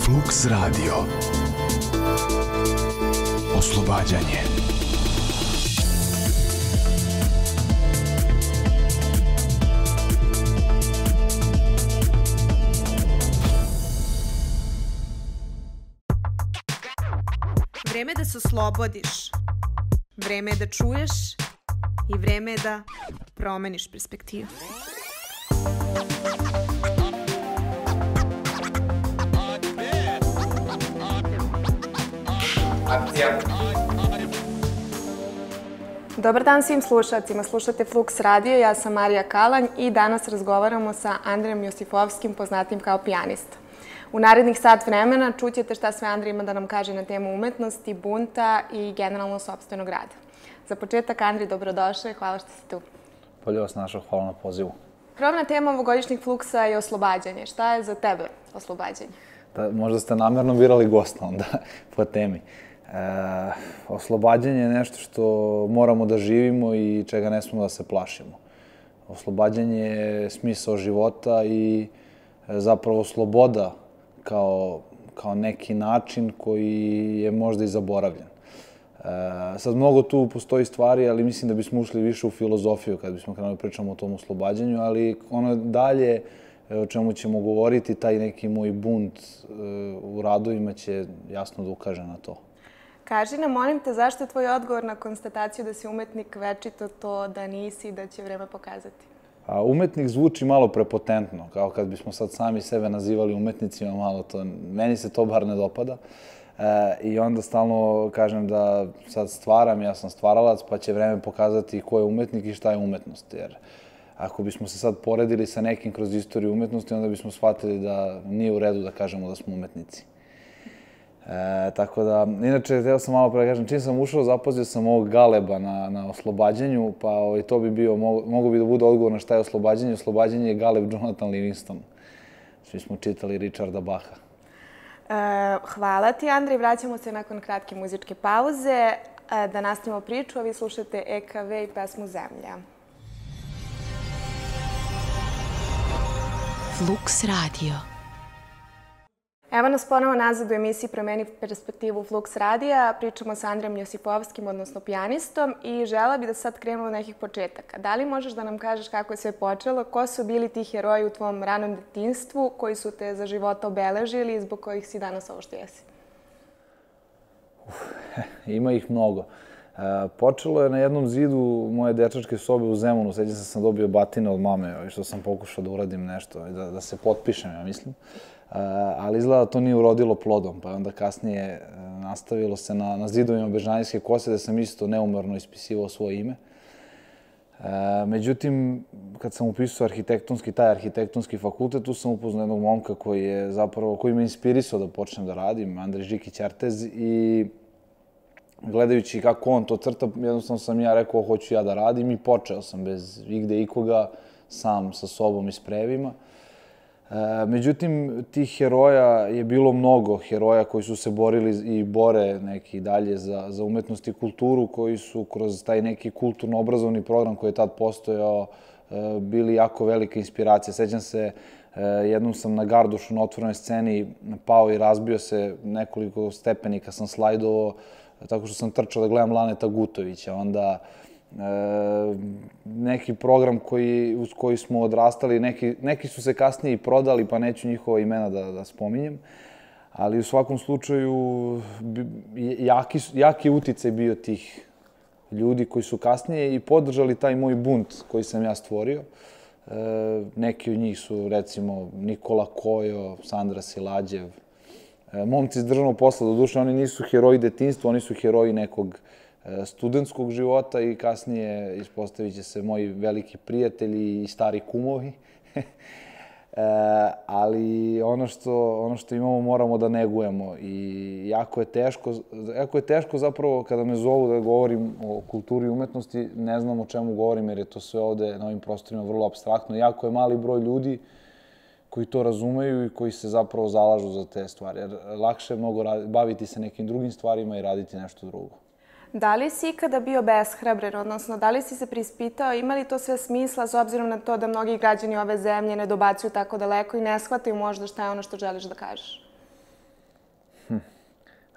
Flux Radio. Oslobađanje. Vreme je da se oslobodiš. Vreme je da čuješ i vreme je da promeniš perspektivu. Dobar dan svim slušalcima. Slušate Flux Radio, ja sam Marija Kalanj i danas razgovaramo sa Andrejom Josifovskim, poznatim kao pijanista. U narednih sat vremena čućete šta sve Andrej ima da nam kaže na temu umetnosti, bunta i generalno sopstvenog rada. Za početak, Andrej, dobrodošao i hvala što ste tu. Bolje vas našao, hvala na pozivu. Krovna tema ovogodišnjeg Fluxa je oslobađanje. Šta je za tebe oslobađanje? Možda ste namerno birali gosta onda po temi. Oslobađanje je nešto što moramo da živimo i čega ne smemo da se plašimo. Oslobađanje je smisao života i zapravo sloboda kao neki način koji je možda i zaboravljen. Sad mnogo tu postoji stvari, ali mislim da bismo ušli više u filozofiju kad bismo krenuli pričamo o tom oslobađanju, ali ono dalje o čemu ćemo govoriti, taj neki moj bunt u radovima će jasno da ukaže na to. Kaži nam, molim te, zašto je tvoj odgovor na konstataciju da si umetnik večito to da nisi i da će vreme pokazati? Umetnik zvuči malo prepotentno, kao kad bismo sad sami sebe nazivali umetnicima, malo to, meni se to bar ne dopada. I onda stalno kažem da sad stvaram, ja sam stvaralac, pa će vreme pokazati ko je umetnik i šta je umetnost. Jer ako bismo se sad poredili sa nekim kroz istoriju umetnosti, onda bismo shvatili da nije u redu da kažemo da smo umetnici. Tako da, inače, htio sam malo pre da kažem, čim sam ušao, zapazio sam ovog Galeba na oslobađanju, pa to bi bio, mogo bi da bude odgovor na šta je oslobađanje. Oslobađanje je Galeb Jonathan Livingston. Svi smo čitali Richarda Bacha. Hvala ti, Andrej. Vraćamo se nakon kratke muzičke pauze da nastavimo priču, a vi slušate EKV i pesmu Zemlja. Flux Radio. Evo nas ponovo nazad u emisiji Promeni perspektivu Flux Radija. Pričamo sa Andrejom Josifovskim, odnosno pijanistom, i žela bi da sad krenemo od nekih početaka. Da li možeš da nam kažeš kako je sve počelo? Ko su bili ti heroji u tvom ranom detinjstvu koji su te za života obeležili i zbog kojih si danas ovo što jesi? Ima ih mnogo. Počelo je na jednom zidu moje dečačke sobe u Zemunu. Sećam se sam dobio batine od mame, što sam pokušao da uradim nešto, da se potpišem, ja mislim. Ali izgleda da to nije urodilo plodom, pa onda kasnije nastavilo se na zidovima Bežanijske kose, da sam isto neumorno ispisivao svoje ime. Međutim, kad sam upisao taj arhitektonski fakultet, tu sam upoznao jednog momka koji me inspirisao da počnem da radim, Andrej Žikić-Artez, i gledajući kako on to crta, jednostavno sam ja rekao hoću ja da radim i počeo sam bez igde ikoga, sam sa sobom i sprevima. Međutim, tih heroja je bilo mnogo, heroja koji su se borili i bore neki dalje za umetnost i kulturu, koji su kroz taj neki kulturno-obrazovni program koji je tad postojao bili jako velika inspiracija. Sećam se, jednom sam na Gardušu na otvorenoj sceni pao i razbio se, nekoliko stepenika sam slajdovao, tako što sam trčao da gledam Laneta Gutovića. Onda neki program uz koji smo odrastali, neki su se kasnije i prodali, pa neću njihova imena da spominjem, ali u svakom slučaju jaki uticaj bio tih ljudi koji su kasnije i podržali taj moj bunt koji sam ja stvorio. Neki od njih su, recimo, Nikola Kojo, Sandra Silađev, momci iz državnog posla. Doduše, oni nisu heroji detinjstva, oni su heroji nekog studentskog života i kasnije ispostavit će se moji veliki prijatelji i stari kumovi. Ali ono što imamo moramo da negujemo i jako je teško zapravo kada me zovu da govorim o kulturi i umetnosti, ne znam o čemu govorim jer je to sve ovde na ovim prostorima vrlo apstraktno. Jako je mali broj ljudi koji to razumeju i koji se zapravo zalažu za te stvari. Jer lakše je mnogo baviti se nekim drugim stvarima i raditi nešto drugo. Da li si ikada bio beshrabren, odnosno da li si se preispitao, ima li to sve smisla s obzirom na to da mnogi građani ove zemlje ne dobacuju tako daleko i ne shvataju možda šta je ono što želiš da kažeš?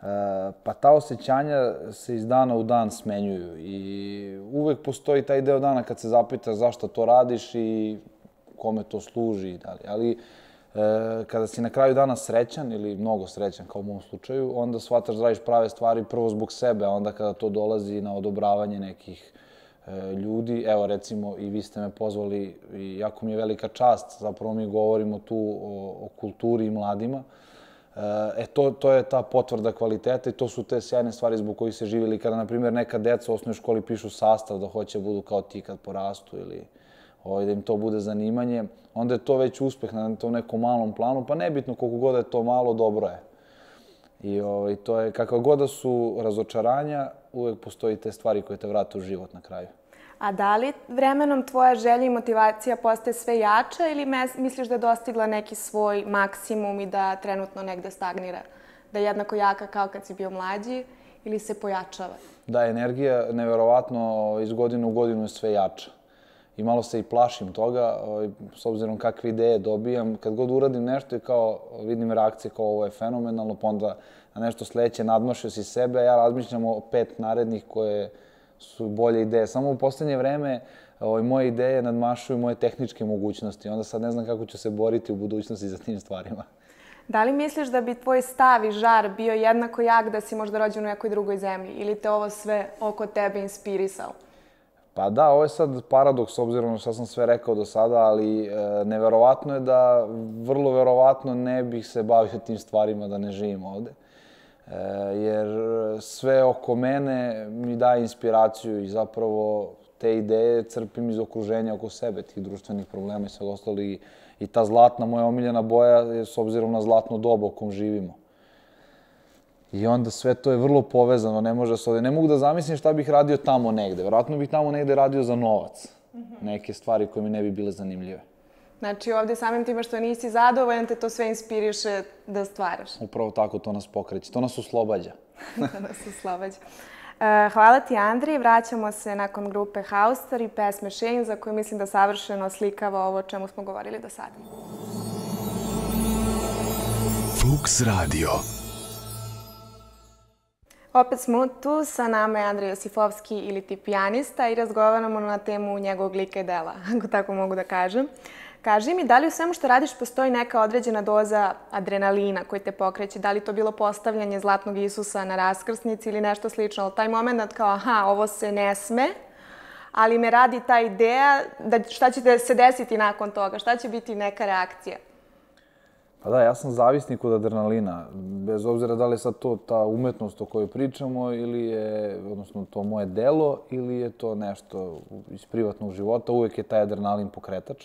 Pa ta osjećanja se iz dana u dan smenjuju i uvek postoji taj deo dana kad se zapitaš zašto to radiš i kome to služi i dalje. Ali kada si na kraju dana srećan ili mnogo srećan kao u mom slučaju, onda shvataš da radiš prave stvari prvo zbog sebe, a onda kada to dolazi na odobravanje nekih ljudi, evo recimo i vi ste me pozvali i jako mi je velika čast, zapravo mi govorimo tu o kulturi i mladima. To je ta potvrda kvaliteta i to su te sjajne stvari zbog kojih se živi. Ili kada, na primjer, neka deca u osnovnoj školi pišu sastav da hoće budu kao ti kad porastu ili da im to bude zanimanje, onda je to već uspeh na tom nekom malom planu, pa nebitno koliko god je to malo, dobro je. I to je, kakva god da su razočaranja, uvek postoji te stvari koje te vrate u život na kraju. A da li vremenom tvoja želja i motivacija postaje sve jača ili misliš da je dostigla neki svoj maksimum i da trenutno negde stagnira? Da je jednako jaka kao kad si bio mlađi ili se pojačava? Da, energija neverovatno iz godine u godinu je sve jača. I malo se i plašim toga, s obzirom kakve ideje dobijam. Kad god uradim nešto i kao vidim reakcije kao ovo je fenomenalno, pa onda na nešto sledeće nadmašio si sebe, a ja razmišljam o 5 narednih koje su bolje ideje. Samo u poslednje vreme moje ideje nadmašuju moje tehničke mogućnosti. Onda sad ne znam kako ću se boriti u budućnosti za tim stvarima. Da li misliš da bi tvoj stav i žar bio jednako jak da si možda rođen u nekoj drugoj zemlji? Ili te ovo sve oko tebe inspirisalo? Pa da, ovo je sad paradoks, s obzirom na što sam sve rekao do sada, ali neverovatno je da vrlo verovatno ne bih se bavio tim stvarima da ne živim ovde. Jer sve oko mene mi daje inspiraciju i zapravo te ideje crpim iz okruženja oko sebe, tih društvenih problema i sve ostalo. I ta zlatna, moja omiljena boja je s obzirom na zlatno doba u kom živimo. I onda sve to je vrlo povezano, ne može se ovde. Ne mogu da zamislim šta bih radio tamo negde. Verovatno bih tamo negde radio za novac. Neke stvari koje mi ne bi bile zanimljive. Znači ovde samim time što nisi zadovoljan te to sve inspiriše da stvaraš. Upravo tako to nas pokreće. To nas oslobađa. Da nas oslobađa. Hvala ti, Andri. Vraćamo se nakon grupe Haustor i pesme Shane, za koju mislim da savršeno oslikava ovo o čemu smo govorili do sada. Flux Radio. Opet smo tu, sa nama je Andrej Josifovski ili ti pijanista i razgovaramo na temu njegovog lika i dela, ako tako mogu da kažem. Kaži mi, da li u svemu što radiš postoji neka određena doza adrenalina koji te pokreće? Da li to bilo postavljanje Zlatnog Isusa na raskrsnici ili nešto slično? Taj moment kao, aha, ovo se ne sme, ali me radi ta ideja da šta će se desiti nakon toga, šta će biti neka reakcija? Pa da, ja sam zavisnik od adrenalina, bez obzira da li je sad to ta umetnost o kojoj pričamo ili je, odnosno to moje delo ili je to nešto iz privatnog života, uvek je taj adrenalin pokretač.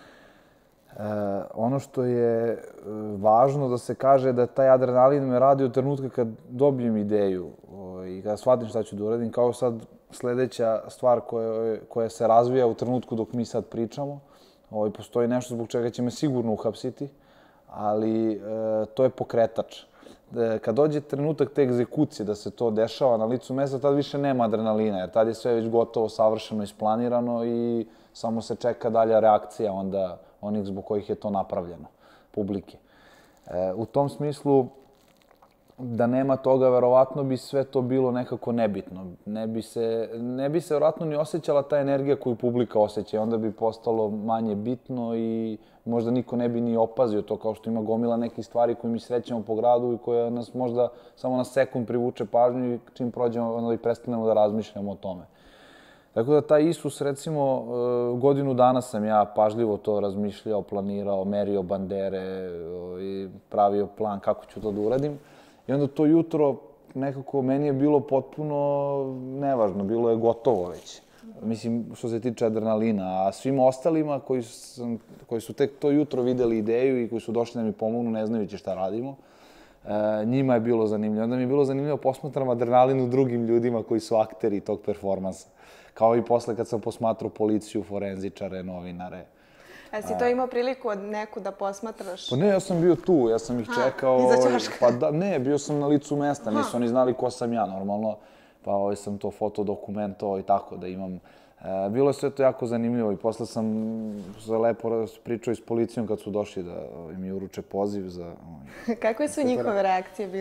Ono što je važno da se kaže da taj adrenalin me radi od trenutka kad dobijem ideju i kada shvatim šta ću da uradim, kao sad sledeća stvar koja se razvija u trenutku dok mi sad pričamo. Postoji nešto zbog čega će me sigurno uhapsiti, ali to je pokretač. Kad dođe trenutak te egzekucije da se to dešava na licu mesta, tad više nema adrenalina, jer tad je sve već gotovo, savršeno isplanirano i samo se čeka dalja reakcija onda onih zbog kojih je to napravljeno, publike. U tom smislu, da nema toga, verovatno bi sve to bilo nekako nebitno. Ne bi se verovatno ni osjećala ta energija koju publika osjeća i onda bi postalo manje bitno i možda niko ne bi ni opazio to, kao što ima gomila nekih stvari koje mi srećemo po gradu i koja nas možda samo na sekund privuče pažnju i čim prođemo onda i prestanemo da razmišljamo o tome. Tako da taj Isus, recimo, godinu dana sam ja pažljivo to razmišljao, planirao, merio bandere i pravio plan kako ću to da uradim. I onda to jutro nekako meni je bilo potpuno nevažno, bilo je gotovo već. Mislim, što se tiče adrenalina, a svim ostalima koji su tek to jutro videli ideju i koji su došli da mi pomognu, ne znajući šta radimo, njima je bilo zanimljivo. Onda mi je bilo zanimljivo posmatram adrenalinu drugim ljudima koji su akteri tog performansa. Kao i posle kad sam posmatrao policiju, forenzičare, novinare. Si to imao priliku od neku da posmatraš? Pa ne, ja sam bio tu, ja sam ih čekao. Iza ćoška? Pa da, ne, bio sam na licu mesta, nisu oni znali ko sam ja normalno. Pa sam to fotodokumentovao i tako da imam. Bilo je sve to jako zanimljivo i posle sam se lepo pričao i s policijom kad su došli da mi uruče poziv za... Kakve su njihove reakcije bile?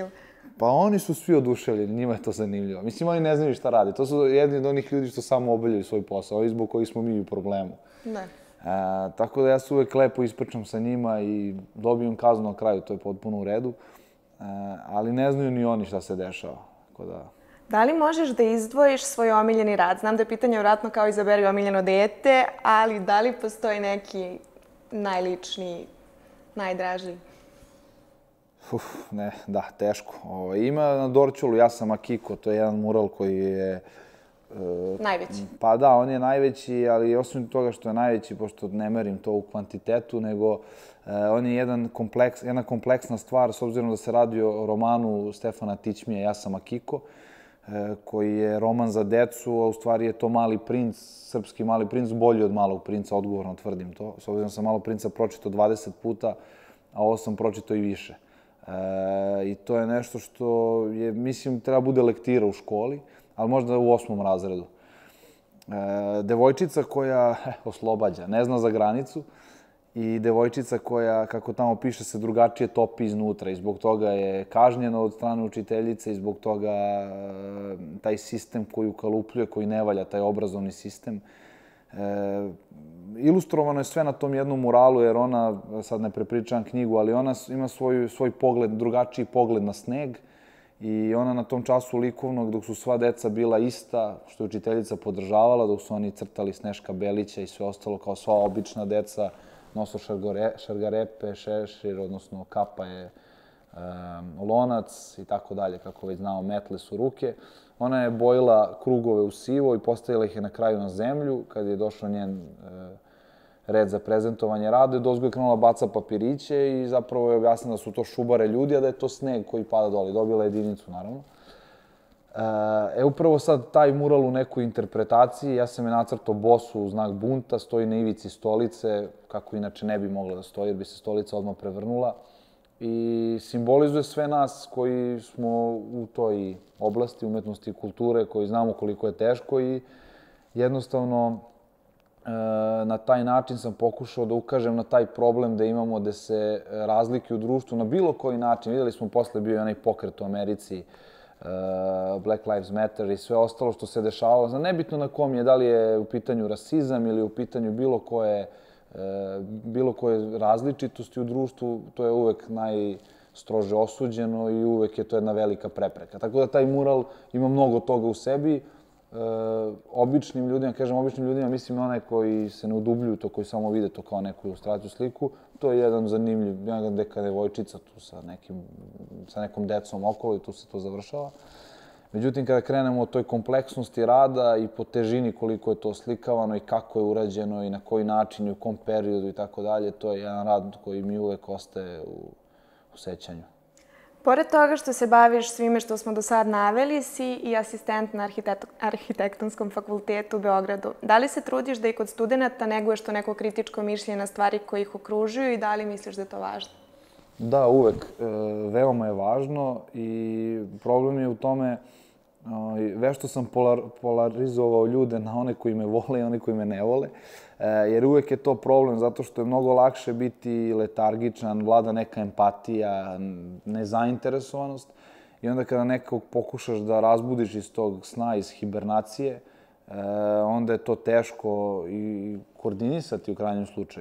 Pa oni su svi oduševljeni, njima je to zanimljivo. Mislim, oni ne znaju šta radi. To su jedni od onih ljudi što samo obavljaju svoj posao, ovi zbog kojih smo mi u problemu. Da. Tako da ja se uvek lepo ispričam sa njima i dobijem kaznu na kraju, to je potpuno u redu. Ali ne znaju ni oni šta se dešava. Da li možeš da izdvojiš svoj omiljeni rad? Znam da je pitanje vjerojatno kao izaberi omiljeno dete, ali da li postoji neki najličniji, najdraži? Ne, da, teško. Ima na Dorćolu, ja sam Akiko, to je jedan mural koji je... Najveći. Pa da, on je najveći, ali osim toga što je najveći, pošto ne merim to u kvantitetu, nego on je jedna kompleksna stvar, s obzirom da se radi o romanu Stefana Tićmija Ja sam Akiko, koji je roman za decu, a u stvari je to Mali princ, srpski Mali princ, bolji od Malog princa, odgovorno tvrdim to. S obzirom da sam Malog princa pročitao 20 puta, a ovo sam pročitao i više. I to je nešto što je, mislim, treba bude lektira u školi, ali možda u 8. razredu. Devojčica koja oslobađa, ne zna za granicu i devojčica koja, kako tamo piše, se drugačije topi iznutra i zbog toga je kažnjena od strane učiteljice i zbog toga taj sistem koji ukalupljuje, koji ne valja, taj obrazovni sistem. Ilustrovano je sve na tom jednom muralu, jer ona, sad ne prepričavam knjigu, ali ona ima svoj pogled, drugačiji pogled na sneg i ona na tom času likovnog, dok su sva deca bila ista, što je učiteljica podržavala, dok su oni crtali Sneška Belića i sve ostalo kao sva obična deca, nosu šargarepe, šešir, odnosno kapa je lonac i tako dalje, kako već znamo, metle su ruke. Ona je bojila krugove u sivo i postavila ih je na kraju na zemlju. Kad je došao njen red za prezentovanje rada, i dozgo je krenula baca papiriće i zapravo je objasnila da su to šubare ljudi, a da je to sneg koji pada dole. Dobila jedinicu, naravno. Upravo sad taj mural u nekoj interpretaciji, ja sam je nacrtao bosu u znak bunta, stoji na ivici stolice, kako inače ne bi mogla da stoji, jer bi se stolica odmah prevrnula. I simbolizuje sve nas koji smo u toj oblasti umetnosti i kulture, koji znamo koliko je teško i jednostavno na taj način sam pokušao da ukažem na taj problem da imamo, da se razlike u društvu na bilo koji način. Videli smo posle bio onaj pokret u Americi, Black Lives Matter i sve ostalo što se dešavalo. Znam, nebitno na kom je, da li je u pitanju rasizam ili u pitanju bilo koje različitosti u društvu, to je uvek najstrože osuđeno i uvek je to jedna velika prepreka. Tako da taj mural ima mnogo toga u sebi. Običnim ljudima, kažem običnim ljudima, mislim one koji se ne udubljuju to, koji samo vide to kao neku ilustraciju, sliku, to je jedan zanimljiv, neka devojčica tu sa nekom decom okolo i tu se to završava. Međutim, kada krenemo o toj kompleksnosti rada i po težini koliko je to slikavano i kako je urađeno i na koji način i u kom periodu i tako dalje, to je jedan rad koji mi uvek ostaje u sećanju. Pored toga što se baviš svime što smo do sad naveli, si i asistent na Arhitektonskom fakultetu u Beogradu. Da li se trudiš da i kod studenta neguješ to neko kritičko mišljenje na stvari koje ih okružuju i da li misliš da je to važno? Da, uvek. Veoma je važno i problem je u tome vešto sam polarizovao ljude na one koji me vole i one koji me ne vole, jer uvek je to problem zato što je mnogo lakše biti letargičan, vlada neka empatija, nezainteresovanost i onda kada nekog pokušaš da razbudiš iz tog sna, iz hibernacije, onda je to teško i koordinisati u krajnjem slučaju.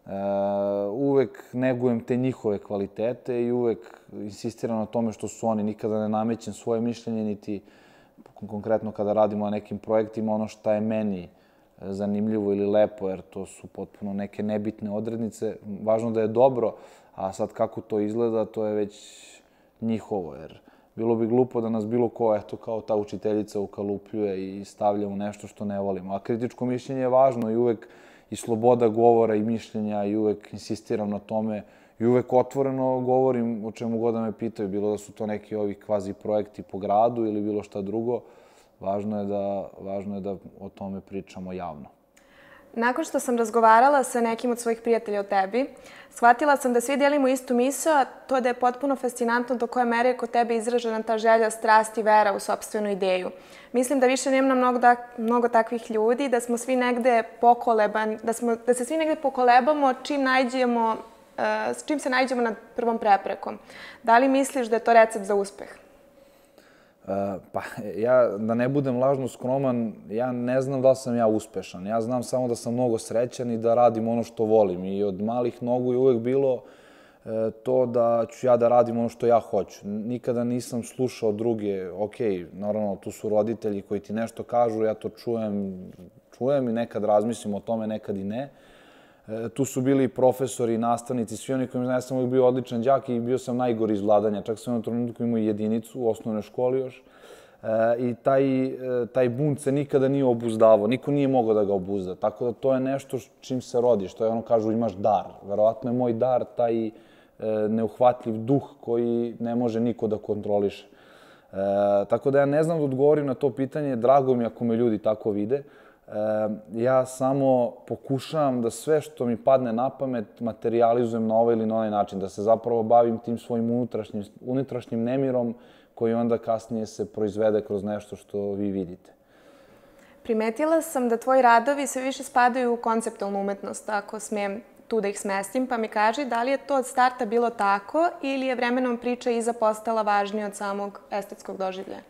Uvek negujem te njihove kvalitete i uvek insistiram na tome što su oni. Nikada ne namećem svoje mišljenje, niti konkretno kada radimo na nekim projektima, ono što je meni zanimljivo ili lepo, jer to su potpuno neke nebitne odrednice. Važno da je dobro, a sad kako to izgleda, to je već njihovo, jer bilo bi glupo da nas bilo ko, eto, kao ta učiteljica ukalupljuje i stavlja u nešto što ne volimo. A kritičko mišljenje je važno i uvek i sloboda govora i mišljenja i uvek insistiram na tome i uvek otvoreno govorim o čemu god da me pitaju, bilo da su to neki ovi kvazi projekti po gradu ili bilo šta drugo, važno je da o tome pričamo javno. Nakon što sam razgovarala sa nekim od svojih prijatelja o tebi, shvatila sam da svi delimo istu misao, a to da je potpuno fascinantno do koje mere je kod tebe izražena ta želja, strast i vera u sopstvenu ideju. Mislim da više nema mnogo takvih ljudi, da smo svi negde pokolebani, da se svi negde pokolebamo čim se nađemo nad prvom preprekom. Da li misliš da je to recept za uspeh? Pa ja, da ne budem lažno skroman, ja ne znam da li sam ja uspešan. Ja znam samo da sam mnogo srećan i da radim ono što volim. I od malih nogu je uvek bilo to da ću ja da radim ono što ja hoću. Nikada nisam slušao druge, naravno tu su roditelji koji ti nešto kažu, ja to čujem i nekad razmislim o tome, nekad i ne. Tu su bili profesori, nastavnici, svi oni koji mi znaju, ja sam uvijek bio odličan đak i bio sam najgori iz vladanja. Čak sam u trenutku imao jedinicu u osnovnoj školi još. I taj bunt se nikada nije obuzdavao, niko nije mogao da ga obuzda. Tako da to je nešto čim se rodiš, to je ono kažu imaš dar. Verovatno je moj dar taj neuhvatljiv duh koji ne može niko da kontroliše. Tako da ja ne znam da odgovorim na to pitanje, drago mi ako me ljudi tako vide. Ja samo pokušavam da sve što mi padne na pamet materializujem na ovaj ili na onaj način, da se zapravo bavim tim svojim unutrašnjim nemirom koji onda kasnije se proizvede kroz nešto što vi vidite. Primetila sam da tvoji radovi sve više spadaju u konceptualnu umetnost, ako smijem tu da ih smestim, pa mi kaži da li je to od starta bilo tako ili je vremenom priča iza postala važnija od samog estetskog doživljaja?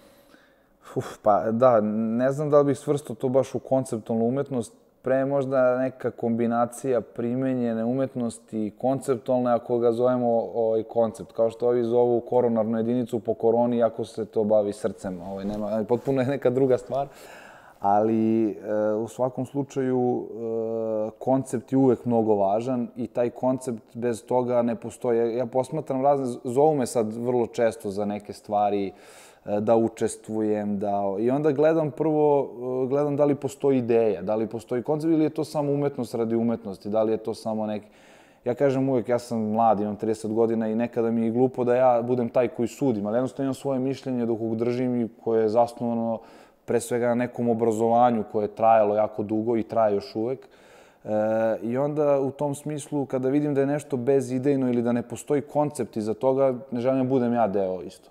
Pa da, ne znam da li bih svrstao to baš u konceptualnu umetnost, pre možda neka kombinacija primenjene umetnosti i konceptualne, ako ga zovemo koncept. Kao što ovi zovu koronarnu jedinicu po koroni, ako se to bavi srcem. Potpuno je neka druga stvar. Ali u svakom slučaju koncept je uvek mnogo važan i taj koncept bez toga ne postoji. Ja posmatram razne, zovu me sad vrlo često za neke stvari, da učestvujem, i onda gledam da li postoji ideja, da li postoji koncept ili je to samo umetnost radi umetnosti, da li je to samo neki... Ja kažem uvek, ja sam mlad, imam 30 godina i nekada mi je glupo da ja budem taj koji sudim, ali jednostavno imam svoje mišljenje dok ga držim i koje je zasnovano pre svega na nekom obrazovanju koje je trajalo jako dugo i traje još uvek. I onda u tom smislu, kada vidim da je nešto bezidejno ili da ne postoji koncept iza toga, ne želim da budem ja deo isto.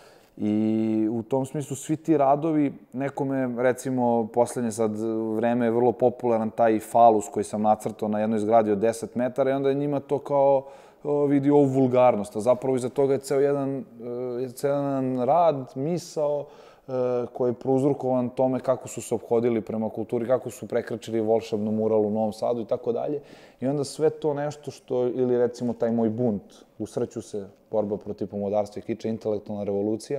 I u tom smislu svi ti radovi, nekome, recimo, poslednje sad vreme je vrlo popularan taj falus koji sam nacrtao na jednoj zgradi od 10 metara i onda je njima to kao vidi ovu vulgarnost, a zapravo iza toga je ceo jedan rad, misao koji je prouzrokovan tome kako su se ophodili prema kulturi, kako su prekračili volšebnu muralu u Novom Sadu i tako dalje. I onda sve to nešto što, ili recimo taj moj bunt, usreću se, borba protiv pomodarstva i kiča, intelektualna revolucija,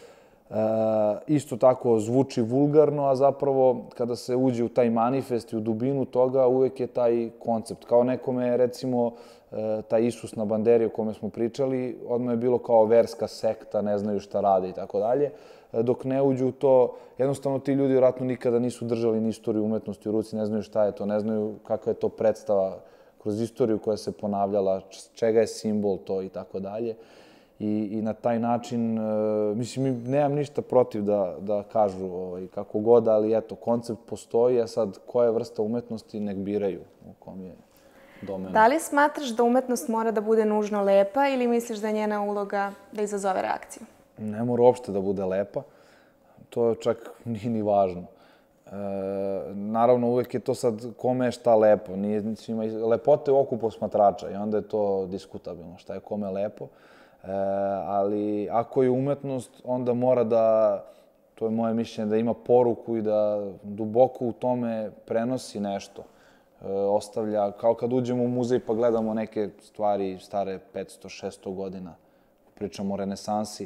isto tako zvuči vulgarno, a zapravo kada se uđe u taj manifest i u dubinu toga, uvek je taj koncept. Kao nekome, recimo, taj Isus na banderi o kome smo pričali, odmah je bilo kao verska sekta, ne znaju šta rade i tako dalje. Dok ne uđu u to, jednostavno ti ljudi vjerojatno nikada nisu držali ni istoriju umetnosti u ruci, ne znaju šta je to, ne znaju kakva je to predstava kroz istoriju koja se ponavljala, čega je simbol to i tako dalje. I na taj način, mislim, nemam ništa protiv da kažu kako god, ali eto, koncept postoji, a sad koja je vrsta umetnosti nek biraju u kom je domenu. Da li smatraš da umetnost mora da bude nužno lepa ili misliš da je njena uloga da izazove reakciju? Ne mora uopšte da bude lepa, to čak nije ni važno. Naravno, uvek je to sad kome je šta lepo. Lepota je u oku posmatrača i onda je to diskutabilno šta je kome lepo. Ali ako je umetnost, onda mora da, to je moje mišljenje, da ima poruku i da duboko u tome prenosi nešto. Ostavlja, kao kad uđemo u muzej pa gledamo neke stvari stare 500-600 godina, pričamo o renesansi,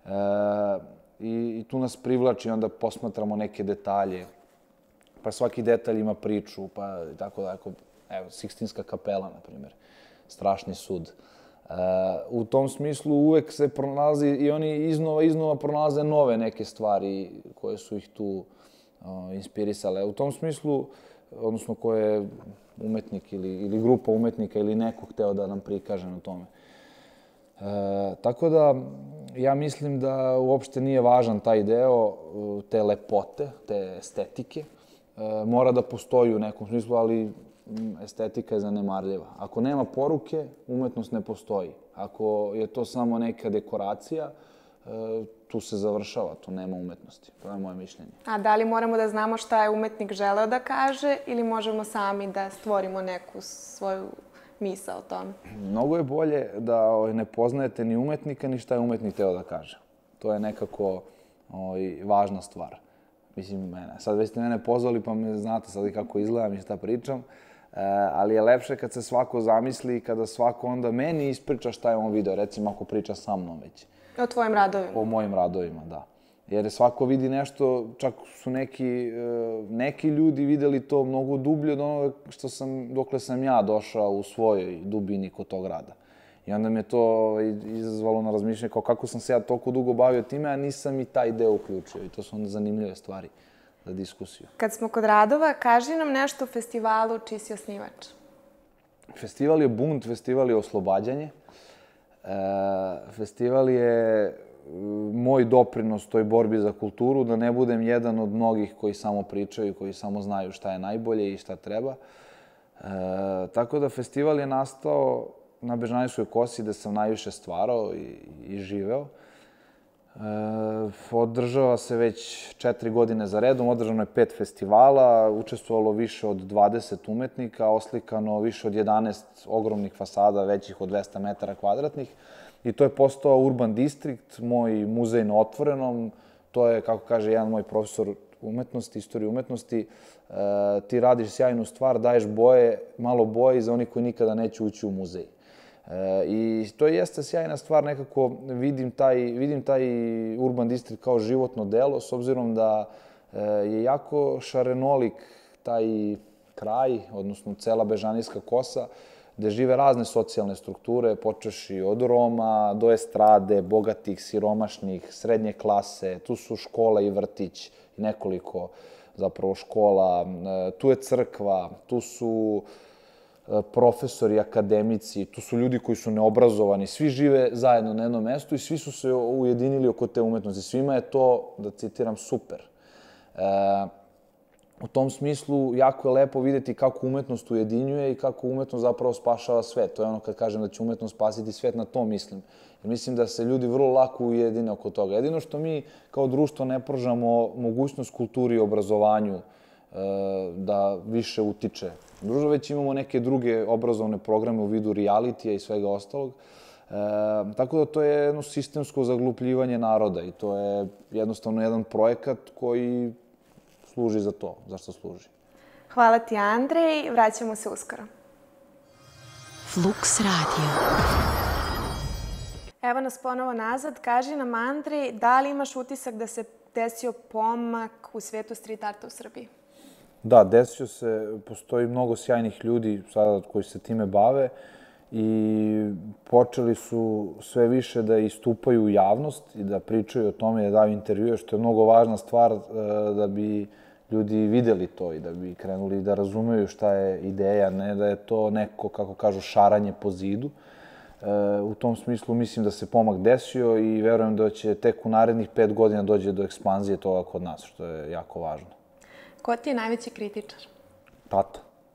i tu nas privlači, onda posmatramo neke detalje, pa svaki detalj ima priču, pa tako da, evo, Sikstinska kapela, na primjer, strašni sud. U tom smislu uvek se pronalazi i oni iznova pronalaze nove neke stvari koje su ih tu inspirisale. U tom smislu, odnosno koje je umetnik ili grupa umetnika ili neko hteo da nam prikaže na tome. Tako da, ja mislim da uopšte nije važan taj deo te lepote, te estetike. Mora da postoji u nekom smislu, ali estetika je zanemarljiva. Ako nema poruke, umetnost ne postoji. Ako je to samo neka dekoracija, tu se završava, tu nema umetnosti. To je moje mišljenje. A da li moramo da znamo šta je umetnik želeo da kaže ili možemo sami da stvorimo neku svoju misao o tome? Mnogo je bolje da ne poznajete ni umetnika, ni šta je umetnik hteo da kaže. To je nekako važna stvar. Mislim, sad već ste mene pozvali pa me znate sad i kako izgledam i šta pričam, ali je lepše kad se svako zamisli i kada svako onda meni ispriča šta je on video, recimo ako priča sa mnom već. O tvojim radovima? O mojim radovima, da. Jer svako vidi nešto, čak su neki ljudi videli to mnogo dublje od onoga dokle sam ja došao u svojoj dubini kod tog rada. I onda me to izazvalo na razmišljanje kao kako sam se ja toliko dugo bavio time, a nisam i taj deo uključio. I to su onda zanimljive stvari za diskusiju. Kad smo kod radova, kaži nam nešto o festivalu čiji si osnivač. Festival je bunt, festival je oslobađanje. Festival je moj doprinos toj borbi za kulturu, da ne budem jedan od mnogih koji samo pričaju, koji samo znaju šta je najbolje i šta treba. Tako da festival je nastao na Bežanijskoj kosi gde sam najviše stvarao i živeo. Održava se već 4 godine za redom, održano je 5 festivala, učestvovalo više od 20 umetnika, oslikano više od 11 ogromnih fasada većih od 200 metara kvadratnih. I to je postao Urban Distrikt, moj muzej na otvorenom. To je, kako kaže jedan moj profesor umetnosti, istorije umetnosti, ti radiš sjajnu stvar, daješ malo boje za onih koji nikada neće ući u muzej. I to jeste sjajna stvar, nekako vidim taj Urban Distrikt kao životno delo, s obzirom da je jako šarenolik taj kraj, odnosno cela Bežanijska kosa, gde žive razne socijalne strukture, počeši od Roma do estrade, bogatih, siromašnih, srednje klase, tu su škola i vrtić, i nekoliko zapravo škola, tu je crkva, tu su profesori, akademici, tu su ljudi koji su neobrazovani, svi žive zajedno na jednom mestu i svi su se ujedinili oko te umetnosti. Svima je to, da citiram, super. U tom smislu, jako je lepo videti kako umetnost ujedinjuje i kako umetnost zapravo spašava svet. To je ono kad kažem da će umetnost spasiti svet, na to mislim. Jer mislim da se ljudi vrlo lako ujedine oko toga. Jedino što mi kao društvo ne pružamo mogućnost kulturi i obrazovanju da više utiče. Društvo već imamo neke druge obrazovne programe u vidu realitija i svega ostalog. Tako da to je jedno sistemsko zaglupljivanje naroda i to je jednostavno jedan projekat koji služi za to, zašto služi. Hvala ti, Andrej. Vraćamo se uskoro. Flux Radio. Evo nas ponovo nazad. Kaži nam, Andrej, da li imaš utisak da se desio pomak u svetu street arta u Srbiji? Da, desio se. Postoji mnogo sjajnih ljudi sada koji se time bave i počeli su sve više da istupaju u javnost i da pričaju o tome i da daju intervjue, što je mnogo važna stvar da bi ljudi videli to i da bi krenuli da razumeju šta je ideja, ne da je to neko, kako kažu, šaranje po zidu. U tom smislu mislim da se pomak desio i verujem da će tek u narednih 5 godina dođe do ekspanzije toga kod nas, što je jako važno. Ko ti je najveći kritičar? Tata.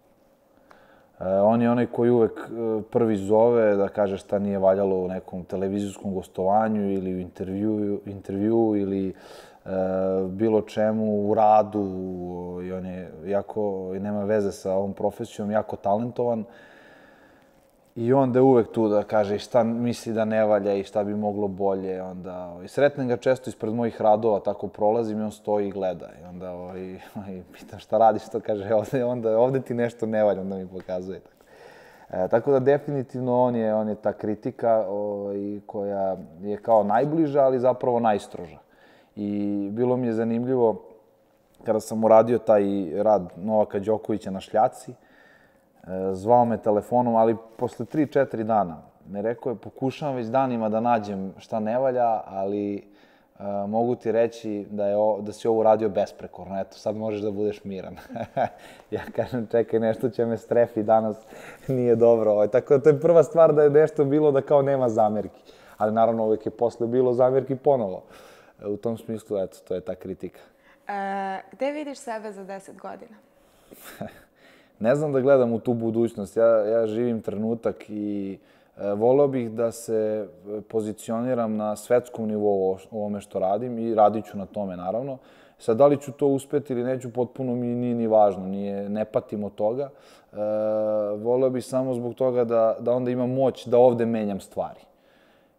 On je onaj koji uvek prvi zove da kaže šta nije valjalo u nekom televizijskom gostovanju ili u intervjuu ili bilo čemu u radu. I on je jako, nema veze sa ovom profesijom, jako talentovan. I onda je uvek tu da kaže šta misli da ne valja i šta bi moglo bolje. Sretnem ga često ispred mojih radova, tako prolazim i on stoji i gleda. I onda pitam šta radiš, to kaže, ovde ti nešto ne valja, onda mi pokazuje. Tako da definitivno on je ta kritika koja je kao najbliža, ali zapravo najstroža. I bilo mi je zanimljivo kada sam uradio taj rad Novaka Đokovića na Šljaci, zvao me telefonom, ali posle 3-4 dana. Me rekao je, pokušavam već danima da nađem šta ne valja, ali mogu ti reći da si ovo uradio besprekorno. Eto, sad možeš da budeš miran. Ja kažem, čekaj, nešto će me strefi danas, nije dobro. Tako da to je prva stvar da je nešto bilo da kao nema zamerki. Ali naravno uvek je posle bilo zamerki ponovo. U tom smislu, eto, to je ta kritika. Gde vidiš sebe za 10 godina? Ne znam da gledam u tu budućnost. Ja živim trenutak i voleo bih da se pozicioniram na svetskom nivou u ovome što radim i radit ću na tome, naravno. Sad, da li ću to uspeti ili neću, potpuno mi nije ni važno, ne patim od toga. Voleo bih samo zbog toga da onda imam moć da ovde menjam stvari.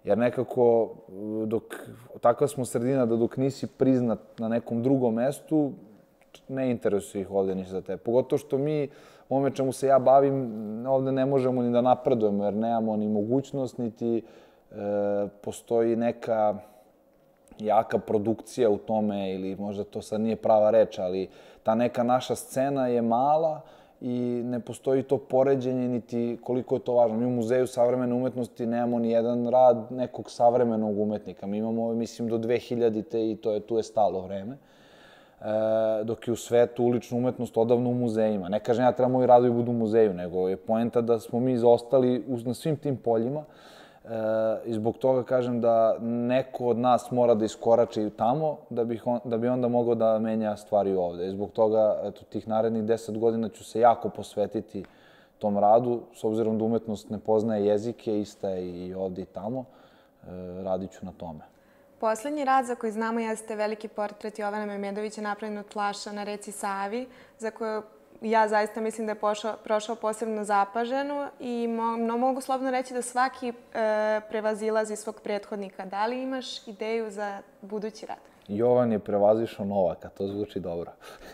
Jer nekako, takva smo sredina da dok nisi priznat na nekom drugom mestu, ne interesuje ih ovde ništa za tebe. Pogotovo što mi, ovome čemu se ja bavim, ovde ne možemo ni da napredujemo, jer nemamo ni mogućnost, niti postoji neka jaka produkcija u tome, ili možda to sad nije prava reč, ali ta neka naša scena je mala i ne postoji to poređenje, niti koliko je to važno. Mi u Muzeju savremene umetnosti nemamo ni jedan rad nekog savremenog umetnika. Mi imamo, mislim, do 2000-te i tu je stalo vreme. Dok je u svetu ulična umetnost odavno u muzejima. Ne kažem ja treba moji radovi budu u muzeju, nego je poenta da smo mi zaostali na svim tim poljima i zbog toga kažem da neko od nas mora da iskorači tamo da bi onda mogao da menja stvari ovde. I zbog toga, eto, tih narednih 10 godina ću se jako posvetiti tom radu, s obzirom da umetnost ne poznaje jezike, ista je i ovde i tamo, radit ću na tome. Poslednji rad za koji znamo jeste veliki portret Jovana Memedovića napravljen od flaša na reci Savi, za koju ja zaista mislim da je prošao posebno zapaženo i mogu slobodno reći da svaki prevazilazi svog prethodnika. Da li imaš ideju za budući rad? Jovan je prevazišao Novaka, to zvuči dobro.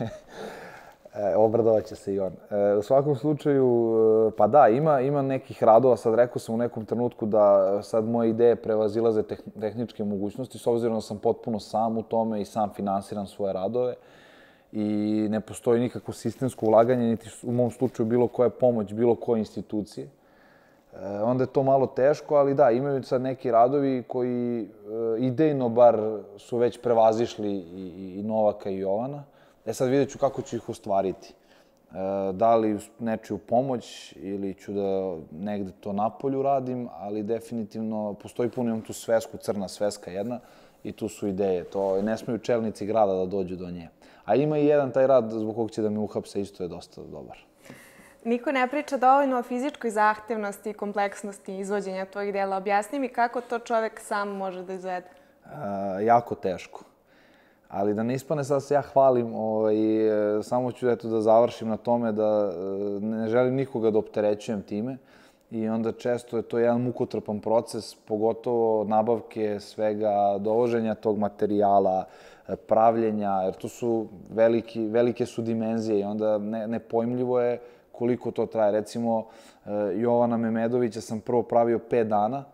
Obradovaće se i on. U svakom slučaju, pa da, ima nekih radova, sad rekao sam u nekom trenutku da sad moje ideje prevazilaze tehničke mogućnosti, s obzirom da sam potpuno sam u tome i sam finansiram svoje radove i ne postoji nikakvo sistemsko ulaganje, niti u mom slučaju bilo koja pomoć, bilo koje institucije. Onda je to malo teško, ali da, imaju sad neki radovi koji idejno bar su već prevazišli i Novaka i Jovana. Sad vidjet ću kako ću ih ostvariti. Da li nečiju pomoć ili ću da negde to napolju radim, ali definitivno postoji puno, imam tu svesku, crna sveska jedna i tu su ideje. To ne smeju čelnici grada da dođu do nje. A ima i jedan taj rad zbog kog će da me uhapse, isto je dosta dobar. Niko ne priča dovoljno o fizičkoj zahtevnosti i kompleksnosti izvođenja tvojih dela. Objasni mi kako to čovek sam može da izvede. Jako teško. Ali da ne ispane sad se ja hvalim, samo ću da završim na tome da ne želim nikoga da opterećujem time i onda često je to jedan mukotrpan proces, pogotovo nabavke svega, dovoženja tog materijala, pravljenja, jer tu su velike su dimenzije i onda nepojmljivo je koliko to traje. Recimo, Jovana Memedovića sam prvo pravio 5 dana,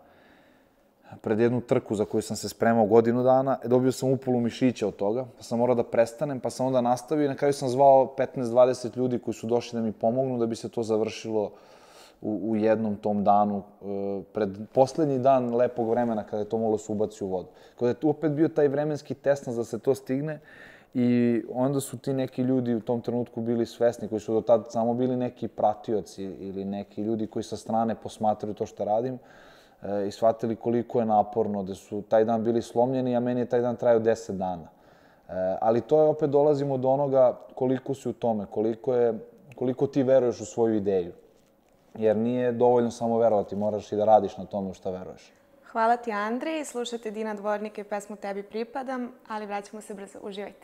pred jednu trku za koju sam se spremao godinu dana, dobio sam upolu mišića od toga, pa sam morao da prestanem, pa sam onda nastavio i na kraju sam zvao 15-20 ljudi koji su došli da mi pomognu da bi se to završilo u jednom tom danu, pred poslednji dan lepog vremena kada je to moglo se ubaci u vodu. Kada je opet bio taj vremenski tesnac da se to stigne i onda su ti neki ljudi u tom trenutku bili svesni, koji su do tada samo bili neki pratioci ili neki ljudi koji sa strane posmatraju to što radim, i shvatili koliko je naporno, da su taj dan bili slomljeni, a meni je taj dan trajao 10 dana. Ali to je, opet dolazimo do onoga koliko si u tome, koliko ti veruješ u svoju ideju. Jer nije dovoljno samo verovati, moraš i da radiš na tome u šta veruješ. Hvala ti, Andrej. Slušajte Dina Dvornika i pesmu Tebi pripadam, ali vraćamo se brzo. Uživajte.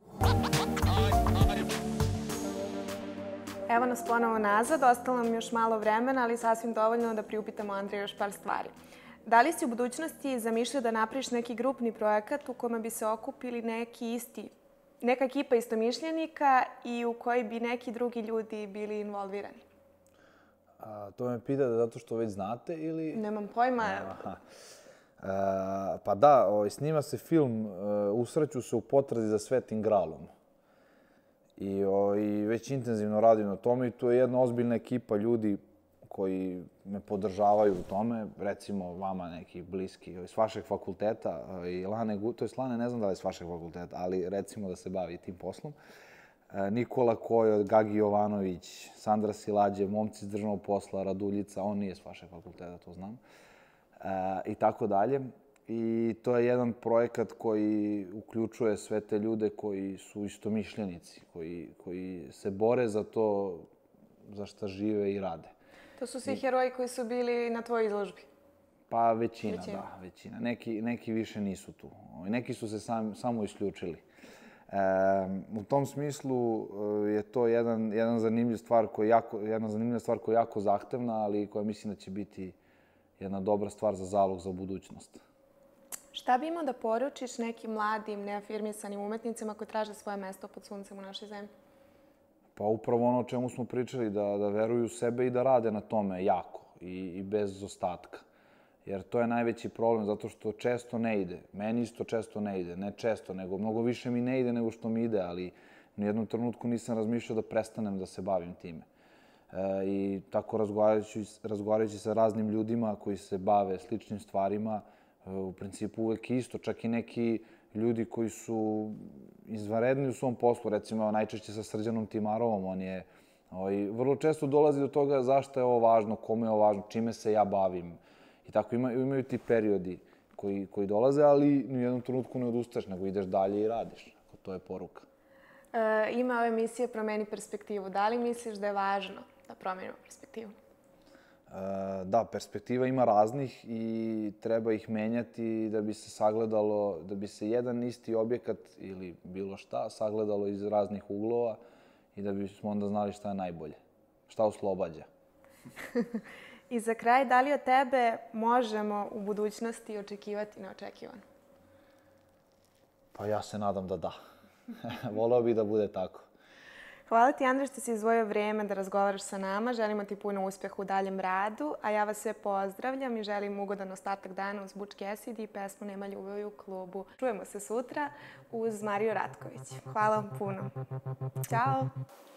Evo nas ponovo nazad, ostalo nam još malo vremena, ali sasvim dovoljno da priupitamo Andreja još par stvari. Da li si u budućnosti zamišljao da napraviš neki grupni projekat u kome bi se okupili neka ekipa istomišljenika i u kojoj bi neki drugi ljudi bili involvirani? To me pitate zato što već znate ili... Nemam pojma. Pa da, snima se film Usreću se u potrazi za Svetim Gralom. I već intenzivno radim na tome i tu je jedna ozbiljna ekipa ljudi koji me podržavaju u tome, recimo vama neki bliski s vašeg fakulteta i Lane, to je Lane, ne znam da li je s vašeg fakulteta, ali recimo da se bavi tim poslom. Nikola Kojo, Gagi Jovanović, Sandra Silađe, momci iz državnog posla, Raduljica, on nije s vašeg fakulteta, to znam, i tako dalje. I to je jedan projekat koji uključuje sve te ljude koji su istomišljenici, koji se bore za to za šta žive i rade. To su svi heroji koji su bili na tvojoj izložbi? Pa većina, da, većina. Neki više nisu tu. Neki su se samo isključili. U tom smislu je to jedna zanimljiva stvar koja je jako zahtevna, ali koja mislim da će biti jedna dobra stvar za zalog za budućnost. Šta bi imao da poručiš nekim mladim, neafirmisanim umetnicima koji traže svoje mesto pod suncem u našoj zemlji? Pa upravo ono o čemu smo pričali, da veruju u sebe i da rade na tome jako i bez ostatka. Jer to je najveći problem, zato što često ne ide. Meni isto često ne ide. Ne često, nego mnogo više mi ne ide nego što mi ide, ali u jednom nisam razmišljao da prestanem da se bavim time. I tako razgovarajući sa raznim ljudima koji se bave sličnim stvarima, u principu uvek isto, čak i neki ljudi koji su izvanredni u svom poslu, recimo najčešće sa Srđanom Timarovom, on je vrlo često dolazi do toga zašto je ovo važno, kome je ovo važno, čime se ja bavim. I tako imaju ti periodi koji dolaze, ali u jednom trenutku ne odustaješ, nego ideš dalje i radiš. To je poruka. Ima ove emisije Promeni perspektivu. Da li misliš da je važno da promenimo perspektivu? Da, perspektiva ima raznih i treba ih menjati da bi se sagledalo, da bi se jedan isti objekat ili bilo šta sagledalo iz raznih uglova i da bismo onda znali šta je najbolje, šta oslobađa. I za kraj, da li od tebe možemo u budućnosti očekivati neočekivano? Pa ja se nadam da da. Voleo bih da bude tako. Hvala ti, Andrej, što si izdvojio vreme da razgovaraš sa nama. Želimo ti puno uspeha u daljem radu, a ja vas sve pozdravljam i želim ugodan ostatak dana uz Butch Cassidy i pesmu Nema ljubavi u klubu. Čujemo se sutra uz Mariju Ratković. Hvala vam puno. Ćao!